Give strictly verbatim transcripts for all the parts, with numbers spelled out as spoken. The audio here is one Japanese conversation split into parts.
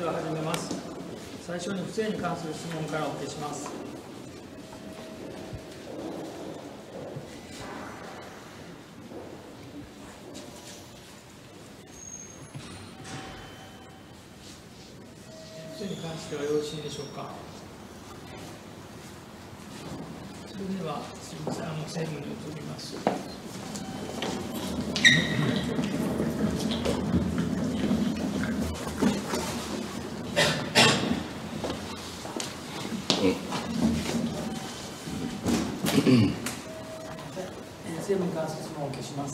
を始めます。最初に不正に関する質問からお受けします。不正に関してはよろしいでしょうか。それではすみません、あの政務に移ります。政務に関する質問を消します。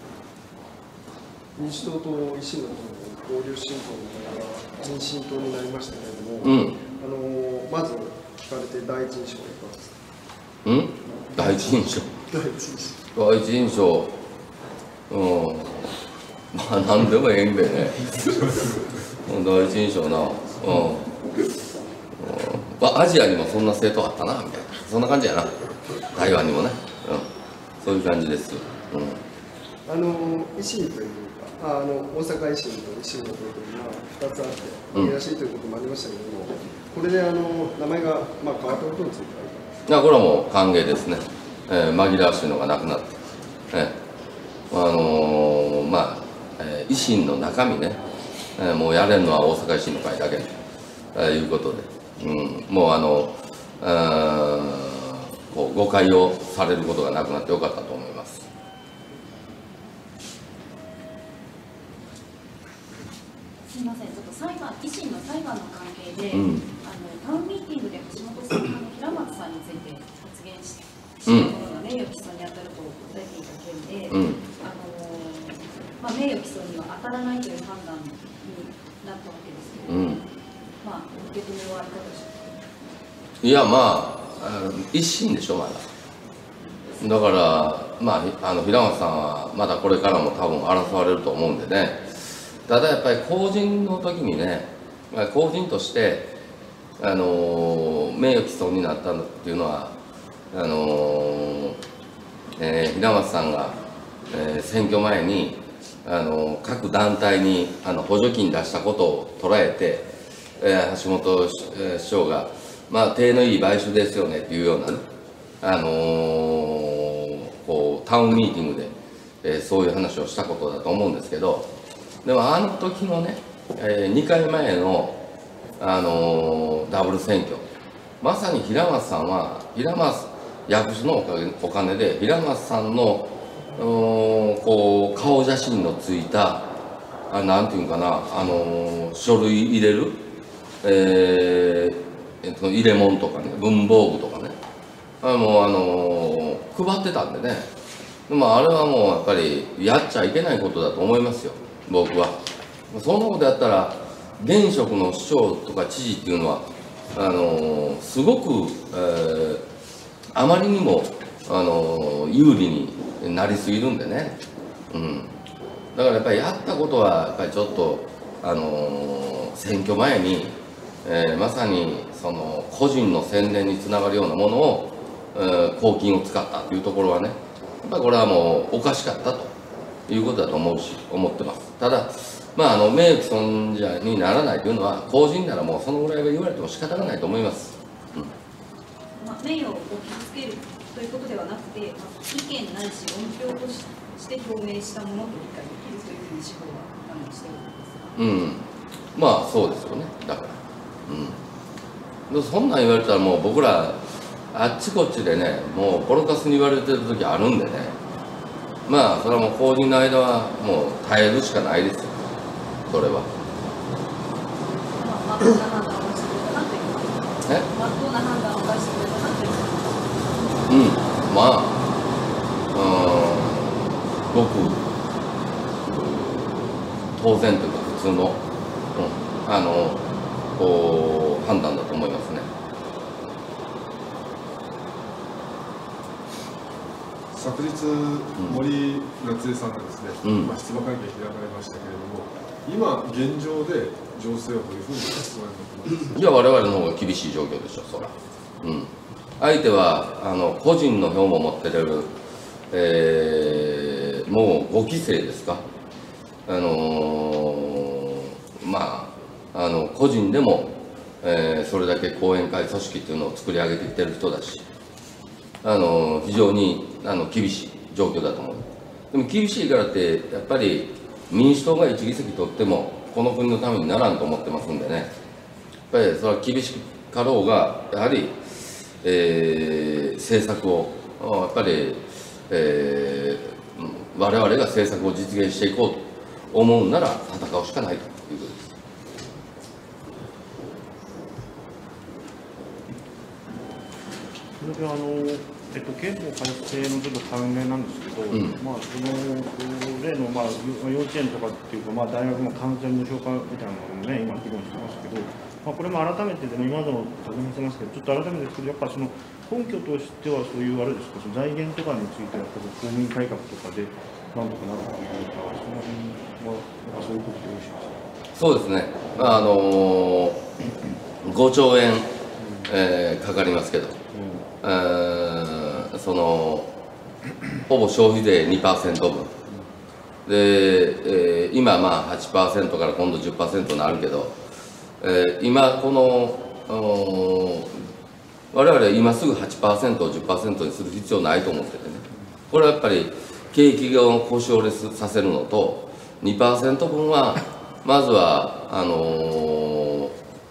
民主党と維新の党の合流新党の方が民進党になりましたけれども、 うん、 あのまず聞かれて第一印象はいかがですか。 うん、第一印象。 第一印象。 第一印象。うん。まあ何でもええんでね。第一印象な。うん。うんまあ、アジアにもそんな政党あったなみたいな、そんな感じやな。台湾にもね。うん。そういう感じです。うん。 あの維新というか、あの大阪維新と維新の党というのはふたつあって、紛らわしいということもありましたけれども、これであの名前がまあ変わったことについては。 いや、これはもう歓迎ですね。えー、紛らわしいのがなくなって。えー、あのー、まあ、えー、維新の中身ね、えー、もうやれるのは大阪維新の会だけと、えー、いうことで、うん、もうあの、あこう誤解をされることがなくなってよかったと思います。 すみません、ちょっと裁判、維新の裁判の関係で、 うん、 あのタウンミーティングで橋本さんが平松さんについて発言し、 うん、 したものが名誉毀損に当たると答えていた件で、 うん、 あのまあ、名誉毀損には当たらないという判断になったわけですけれども、うん、まあ、受け止めはいかがでしょうか。 いや、まあ、一審でしょ、まだ。だから、まあ、あの平松さんはまだこれからも多分争われると思うんでね、ただやっぱり公人の時にね、公人として、あの名誉毀損になったっていうのは、あのえー、平松さんが、えー、選挙前に、あの各団体にあの補助金出したことを捉えて、えー、橋本市長が、まあ、手のいい買収ですよねっていうようなね、あのー、こうタウンミーティングで、えー、そういう話をしたことだと思うんですけど、でもあの時のね、えー、にかいまえの、あのー、ダブル選挙、まさに平松さんは平松役所のおかげお金で平松さんのこう顔写真のついたあなんていうかな、あのー、書類入れる、えーえっと、入れ物とかね、文房具とかね、あもうあのー、配ってたんでね、でもあれはもうやっぱりやっちゃいけないことだと思いますよ、僕は。そんなことやったら現職の市長とか知事っていうのはあのー、すごく、えー、あまりにも、あのー、有利になりすぎるんでね、うん、だからやっぱりやったことはやっぱりちょっと、あのー、選挙前に、えー、まさにその個人の宣伝につながるようなものを、えー、公金を使ったというところはね、やっぱりこれはもうおかしかったということだと思うし思ってます。ただまあ、あの名誉毀損者にならないというのは公人ならもうそのぐらいは言われても仕方がないと思います、うん、 まあ、名誉を傷つけるということではなくて、まあ、意見ないし論評として表明したものと理解できるというふうに司法は判断しているんですが、 うん、まあそうですよね。だから、うん、そんなん言われたらもう僕らあっちこっちでね、もうボロカスに言われてる時あるんでね、まあそれはもう公人の間はもう耐えるしかないですよ、それは。 まあ、まっとうな判断をしてくれたなという。え？まっとうな判断を出してくれたなという。 うん、まあ、うん、ごく当然というか普通の、うん、あのこう判断だと思いますね。 昨日、森夏江さんがですね、 うん、 まあ、出馬会見開かれましたけれども、今、現状で情勢はどういうふうにご覧になってますか。いや、 我々の方が厳しい状況でしょ、そら。うん、相手はあの個人の票も持ってる、えー、もうごきせいですか、あのー、まあ、 あの個人でも、えー、それだけ講演会組織っていうのを作り上げてきてる人だし、あの非常にあの厳しい状況だと思う。でも厳しいからってやっぱり民主党が一議席取ってもこの国のためにならんと思ってますんでね、やっぱりそれは厳しかろうがやはり、えー、政策をやっぱり、えー、我々が政策を実現していこうと思うなら戦うしかないということです。 それであのえっと、憲法改正のちょっと関連なんですけど、うん、まあ、その例の、まあ、幼稚園とかっていうか、まあ、大学も完全無償化みたいなものをね、今、議論してますけど、まあ、これも改めてでも、今でも尋ねてますけど、ちょっと改めてですけど、やっぱその根拠としては、そういうあれですか、その財源とかについては、公務員改革とかで、なんとかなるというか、その辺は、そういうことでよろしいですか。 そうですね、まああのー、ごちょうえん、えー、かかりますけど。うん、そのほぼ消費税 にパーセント 分で、えー、今まあ はちパーセント から今度 じゅっパーセント になるけど、えー、今この我々は今すぐ はちパーセント を じゅっパーセント にする必要ないと思っててね、これはやっぱり景気を故障させるのと にパーセント 分はまずはあの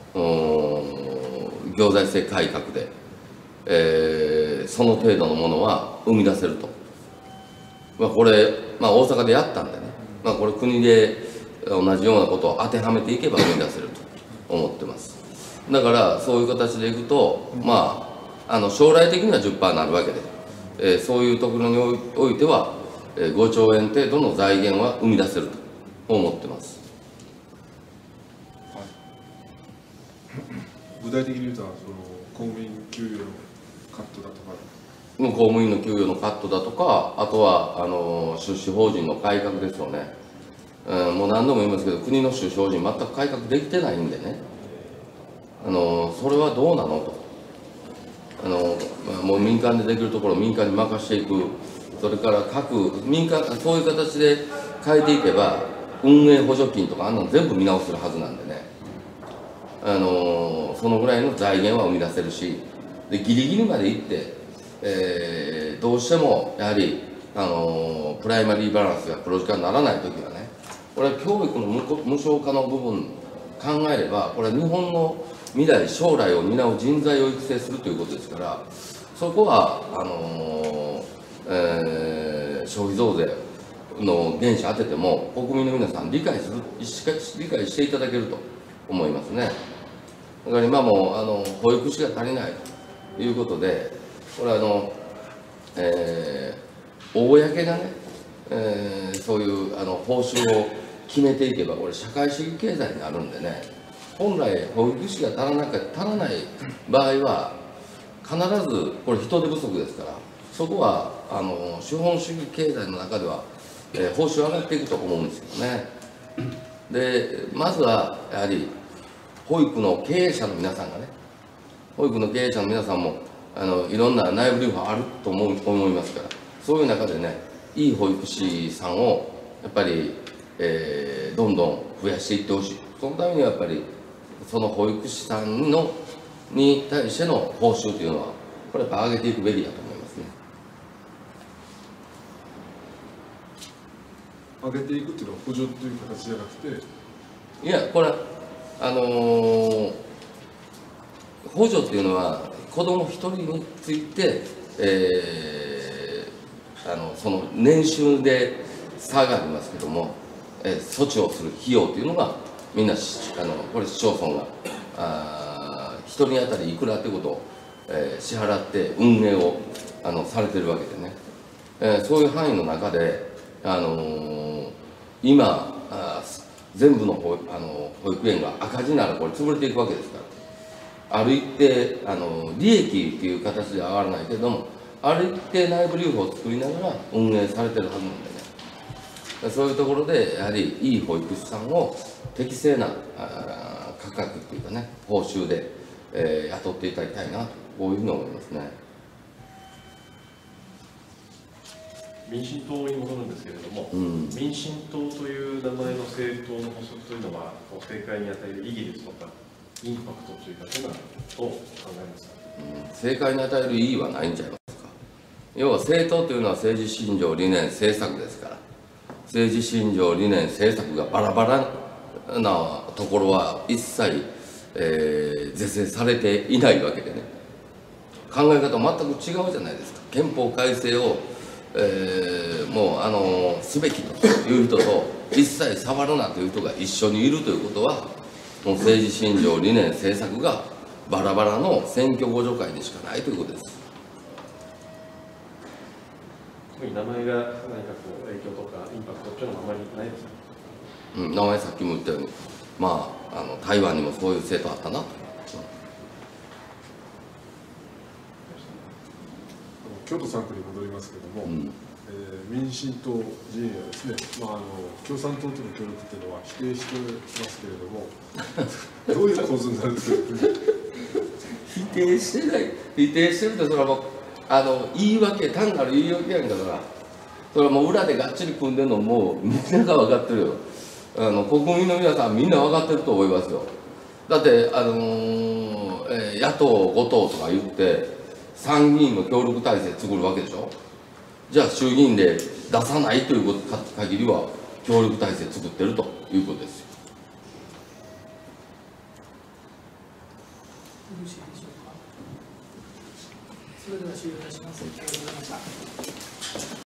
ー、行財政改革で。えー、その程度のものは生み出せると、まあ、これ、まあ、大阪でやったんでね、まあ、これ国で同じようなことを当てはめていけば生み出せると思ってます。だからそういう形でいくと、まあ、あの将来的には じゅっパーセント になるわけで、えー、そういうところにおいては、えー、ごちょうえん程度の財源は生み出せると思ってます。 はい、具体的に言うとその公務員給与のカットだとか、 公務員の給与のカットだとか、あとはあの出資法人の改革ですよね、うん、もう何度も言いますけど、国の出資法人、全く改革できてないんでね、あのそれはどうなのと、あのもう民間でできるところを民間に任していく、それから各民間、そういう形で変えていけば、運営補助金とか、あんなの全部見直せるはずなんでね、あのそのぐらいの財源は生み出せるし、でギリギリまで行って、えー、どうしてもやはり、あのー、プライマリーバランスが黒字化にならないときはね、これは教育の無償化の部分考えれば、これは日本の未来将来を担う人材を育成するということですから、そこはあのーえー、消費増税の原資当てても国民の皆さん理解する理解していただけると思いますね。だから今もあの保育士が足りないということで、これはあの、えー、公なね、えー、そういうあの報酬を決めていけば、これ社会主義経済になるんでね、本来保育士が足らなか足らない場合は必ずこれ人手不足ですから、そこはあの資本主義経済の中では、えー、報酬上がっていくと思うんですけどね。でまずはやはり保育の経営者の皆さんがね、保育の経営者の皆さんもあのいろんな内部留保あると思う思いますから、そういう中でね、いい保育士さんをやっぱり、えー、どんどん増やしていってほしい。そのためにはやっぱりその保育士さんのに対しての報酬というのは、これやっぱ上げていくべきだと思いますね。 上げていくっていうのは補助という形じゃなくて、 いや、これあのー、補助っていうのは子どもひとりについて、えー、あのその年収で差がありますけども、えー、措置をする費用というのがみんなあのこれ市町村があひとり当たりいくらということを、えー、支払って運営をあのされてるわけでね、えー、そういう範囲の中で、あのー、今あ全部の保あの保育園が赤字ならこれ潰れていくわけですから、ある一定あの利益っていう形では上がらないけれども、ある一定内部留保を作りながら運営されてるはずなんでね、そういうところでやはりいい保育士さんを適正なあ価格っていうかね、報酬で、えー、雇っていただきたいなと、こういうふうに思いますね。 民進党に戻るんですけれども、 うん、 民進党という名前の政党の発足というのは、政界に与える意義ですとか、インパクトというか、どんなことを考えますか。 うん、政界に与える意義はないんじゃないですか。要は政党というのは政治信条、理念、政策ですから、政治信条、理念、政策がバラバラなところは一切、えー、是正されていないわけでね、考え方全く違うじゃないですか。憲法改正を、えー、もうあのすべきという人と一切触るなという人が一緒にいるということは、もう政治信条、理念、政策がバラバラの選挙互助会でしかないということです。 特に名前が何かこう影響とかインパクトっていうのはあまりないですか。 うん、名前さっきも言ったように、まあ、あの台湾にもそういう政党あったなと。 京都さん区に戻りますけれども、うん、えー、民進党陣営はですね、まあ、あの共産党との協力というのは否定してますけれども、どういう構図になるんですか。 否定してない、否定してるって、それはもうあの言い訳、単なる言い訳やんだから、それはもう裏でがっちり組んでるのもみんなが分かってるよ。あの国民の皆さん、みんな分かってると思いますよ。だって、あのーえー、野党ご党とか言って、参議院の協力体制作るわけでしょ。じゃあ衆議院で出さないということ限りは協力体制作ってるということですよ。 よろしいでしょうか。それでは終了いたします。ありがとうございました。